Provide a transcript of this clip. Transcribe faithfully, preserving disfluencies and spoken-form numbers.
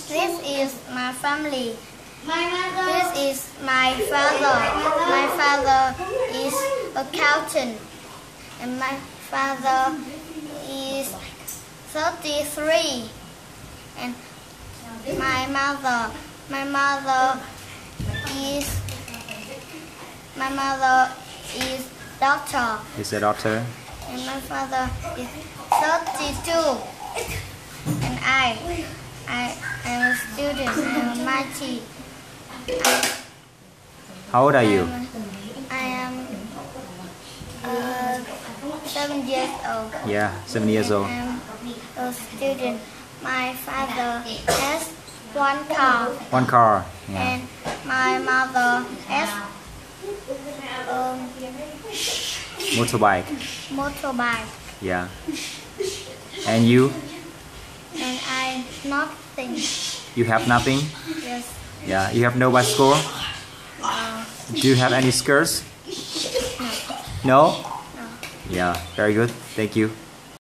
This is my family. This is my father. My father is accountant, and my father is thirty-three. And my mother, my mother is my mother is doctor. Is a doctor? And my father is thirty-two. And I, I am a student. I am mighty. How old are you? I am uh, seven years old. Yeah, seven years old. I am a student. My father has one car. One car. Yeah. And my mother has um, Motorbike. motorbike. Yeah. And you? And I nothing. You have nothing? Yes. Yeah. You have no bicycle? Uh, Do you have any skirts? No? no. Yeah. Very good. Thank you.